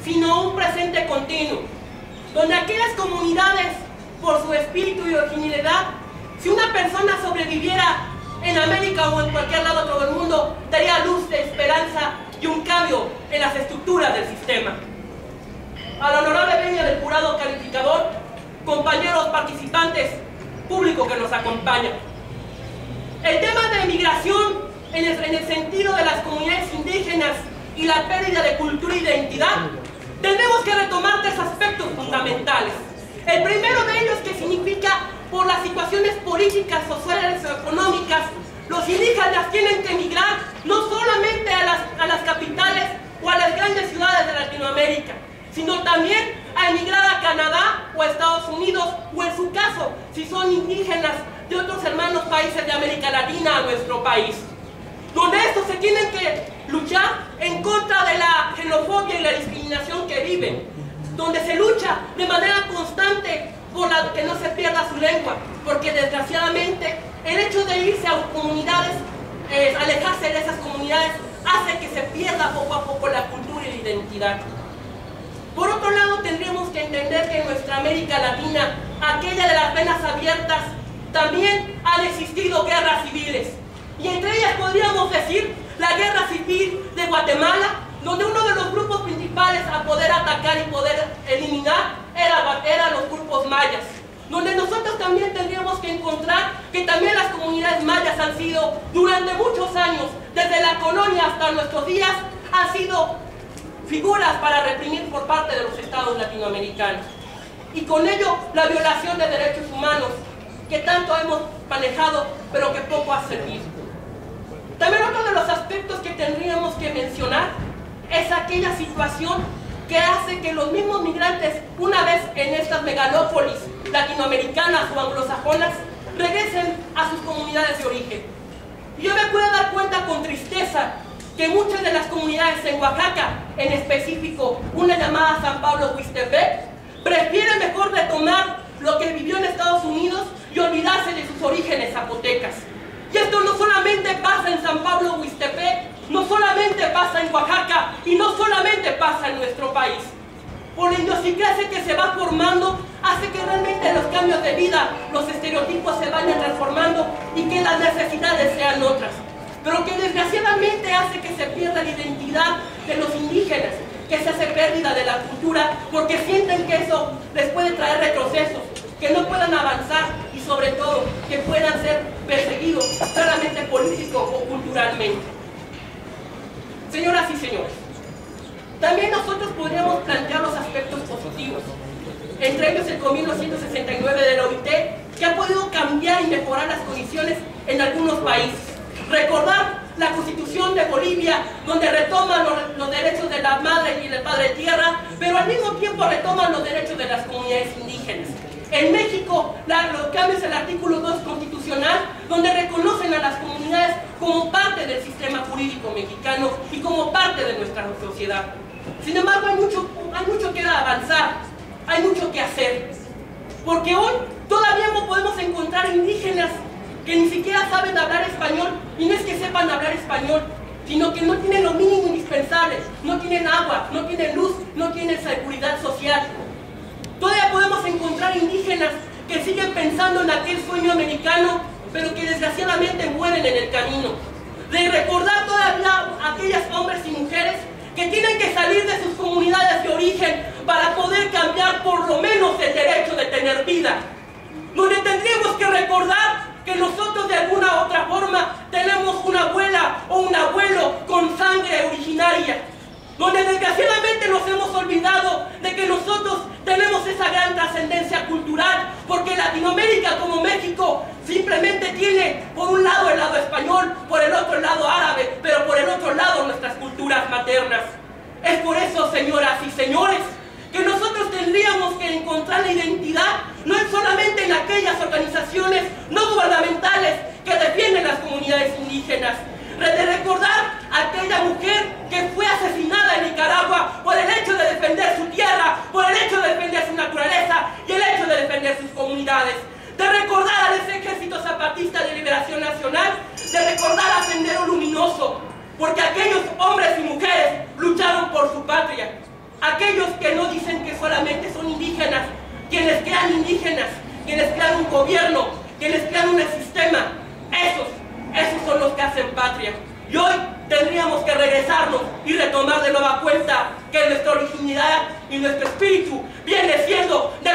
sino un presente continuo, donde aquellas comunidades, por su espíritu y originalidad, si una persona sobreviviera en América o en cualquier lado de todo el mundo, daría luz de esperanza y un cambio en las estructuras del sistema. A la honorable venia del jurado calificador, compañeros participantes, público que nos acompaña. El tema de migración en el sentido de las comunidades indígenas y la pérdida de cultura e identidad, tenemos que retomar tres aspectos fundamentales. El primero de ellos, que significa por las situaciones políticas, sociales o económicas, los indígenas tienen que emigrar no solamente a las capitales o a las grandes ciudades de Latinoamérica, sino también a emigrar a Canadá o a Estados Unidos, o en su caso, si son indígenas de otros hermanos países de América Latina, a nuestro país, donde estos se tienen que luchar en contra de la xenofobia y la discriminación que viven, donde se lucha de manera constante por que no se pierda su lengua, porque desgraciadamente el hecho de irse a comunidades, alejarse de esas comunidades, hace que se pierda poco a poco la cultura y la identidad. Por otro lado, tendríamos que entender que en nuestra América Latina, aquella de las venas abiertas, también han existido guerras civiles. Y entre ellas podríamos decir la guerra civil de Guatemala, donde uno de los grupos principales a poder atacar y poder eliminar eran los grupos mayas. Donde nosotros también tendríamos que encontrar que también las comunidades mayas han sido, durante muchos años, desde la colonia hasta nuestros días, han sido figuras para reprimir por parte de los estados latinoamericanos. Y con ello, la violación de derechos humanos, que tanto hemos manejado, pero que poco ha servido. También otro de los aspectos que tendríamos que mencionar es aquella situación que hace que los mismos migrantes, una vez en estas megalópolis latinoamericanas o anglosajonas, regresen a sus comunidades de origen. Y yo me puedo dar cuenta con tristeza que muchas de las comunidades en Oaxaca, en específico una llamada San Pablo Huixtepec, prefieren mejor retomar lo que vivió en Estados Unidos y olvidarse de sus orígenes zapotecas. Y esto no solamente pasa en San Pablo Huixtepec, no solamente pasa en Oaxaca y no solamente pasa en nuestro país. Por la idiosincrasia que se va formando, hace que realmente los cambios de vida, los estereotipos se vayan transformando y que las necesidades sean otras. Pero que desgraciadamente hace que se pierda la identidad de los indígenas, que se hace pérdida de la cultura, porque sienten que eso les puede traer retrocesos, que no puedan avanzar y sobre todo que puedan ser perseguidos claramente político o culturalmente. Señoras y señores, también nosotros podríamos plantear los aspectos positivos, entre ellos el Convenio 169 de la OIT, que ha podido cambiar y mejorar las condiciones en algunos países. Recordar la Constitución de Bolivia, donde retoman los derechos de la madre y del padre tierra, pero al mismo tiempo retoman los derechos de las comunidades indígenas. En México, los cambios al artículo 2 constitucional, donde reconocen a las comunidades como parte del sistema jurídico mexicano y como parte de nuestra sociedad. Sin embargo, hay mucho que avanzar, hay mucho que hacer, porque hoy todavía no podemos encontrar indígenas que ni siquiera saben hablar español, y no es que sepan hablar español, sino que no tienen lo mínimo indispensable, no tienen agua, no tienen luz, no tienen seguridad social. Todavía podemos encontrar indígenas que siguen pensando en aquel sueño americano, pero que desgraciadamente mueren en el camino. De recordar todavía a aquellos hombres y mujeres que tienen que salir de sus comunidades de origen para poder cambiar por lo menos el derecho de tener vida. Donde tendríamos que recordar que nosotros de alguna u otra forma tenemos una abuela o un abuelo con sangre originaria, donde desgraciadamente nos hemos olvidado de que nosotros tenemos esa gran trascendencia cultural, porque Latinoamérica como México simplemente tiene por un lado el lado español, por el otro el lado árabe, pero por el otro lado nuestras culturas maternas. Es por eso, señoras y señores, que nosotros tendríamos que encontrar la identidad no es solamente en aquellas organizaciones no gubernamentales que defienden las comunidades indígenas, de recordar a aquella mujer que fue asesinada en Nicaragua por el hecho de defender su tierra, por el hecho de defender su naturaleza y el hecho de defender sus comunidades, de recordar al Ejército Zapatista de Liberación Nacional, de recordar a Sendero Luminoso, porque aquellos hombres y mujeres lucharon por su patria, aquellos crean indígenas, quienes crean un gobierno, quienes crean un sistema. Esos son los que hacen patria. Y hoy tendríamos que regresarnos y retomar de nueva cuenta que nuestra originalidad y nuestro espíritu viene siendo de